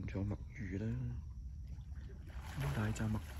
仲有墨魚啦，咁大隻墨